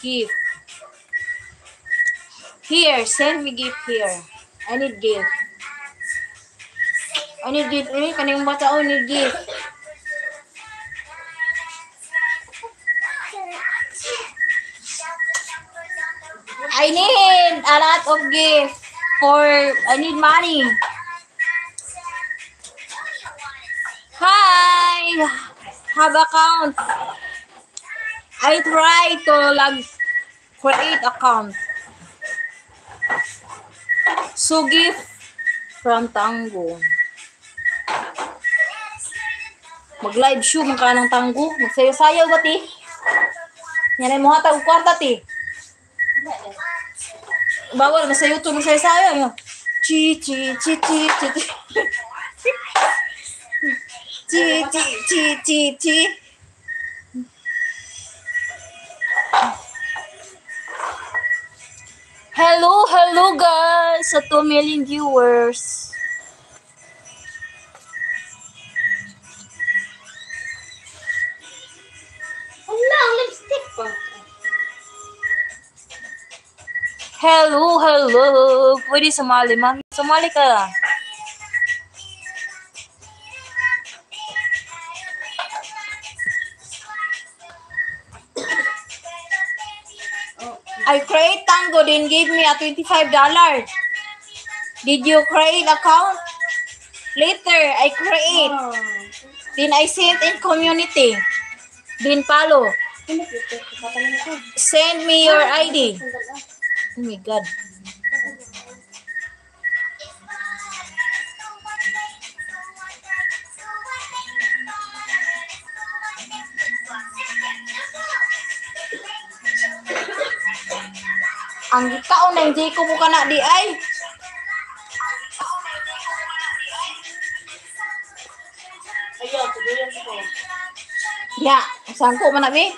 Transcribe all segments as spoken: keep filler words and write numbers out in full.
gift. Here, send me gift here. I need gift. I need gift. Eh, kaning bata oh, need gift. I need a lot of gift for, I need money. Hi! Have account. I try to log, create account. So gift from Tango. Mag-live show man ka ng Tango. Magsayo-sayaw ba ti? Yan ay mga tag kwarta ti. Bawal na sa YouTube magsayo-sayaw. Chi chi chi chi chi chi. Chi chi chi chi chi. Hello, hello guys sa two million viewers. Wala, lipstick pa. Hello, hello. Pwede sumali, ma'am. Sumali ka. I create Tango, then give me a twenty-five dollars. Did you create account? Later, I create. Oh. Then I send in community. Then follow. Send me your I D. Oh my God. Ang ikaw na hindi ko mo ka na di ay. Ayaw, tuloyan ko. Ya, saan ko man abi?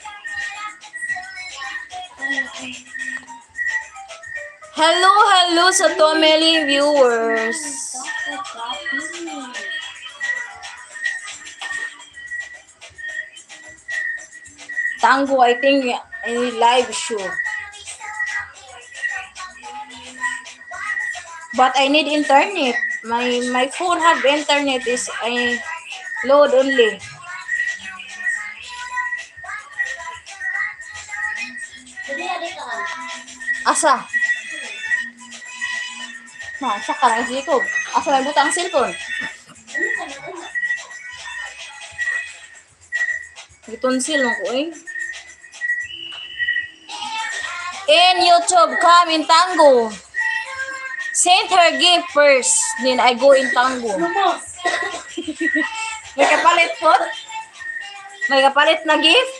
Hello, hello sa two million viewers. Tango, I think a live show. But I need internet. My my phone have internet is I load only. Asa? Ma, asa ka lang Jacob. Asa may butang cellphone? Gitonsil mo ko eh. In YouTube, come in Tango. Send her gift first, then I go in Tango. May kapalit po? May kapalit na gift?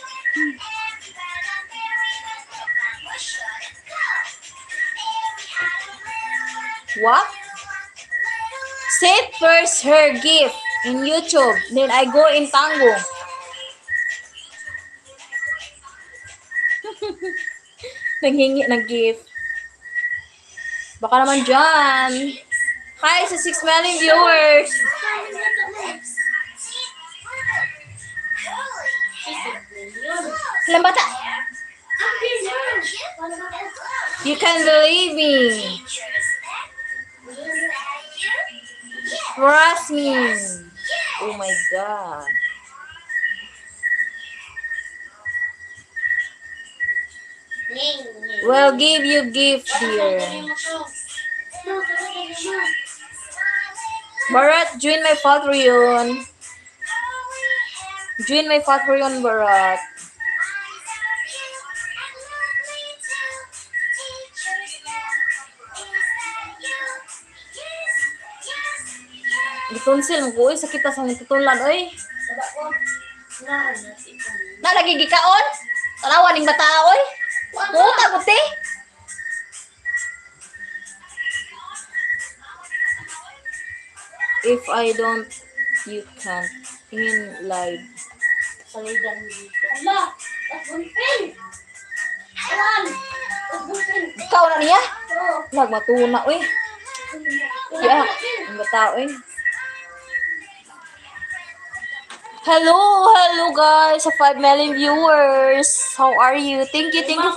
What? Send first her gift in YouTube, then I go in Tango. Nanghingi ng gift. Baka naman dyan. Hi sa six million viewers. Alam bata? You can believe me. Trust me. Oh my God. We'll give you gift here. Barat, join my Patreon. Join my Patreon, Barat. Gitonsil mo ko, sakit sa mga tutulan, oy. Na, lagi gikaon? Talawan ng bata, oy. Puta, buti. If I don't, you can't. In live. Salidan dito. Ala, tasbunpin. Awan, tasbunpin. Ikaw na niya? Oo. Nagmatuna, oy. Yeah, ang bata, oy. Hello, hello guys, sa five million viewers. How are you? Thank you, thank you.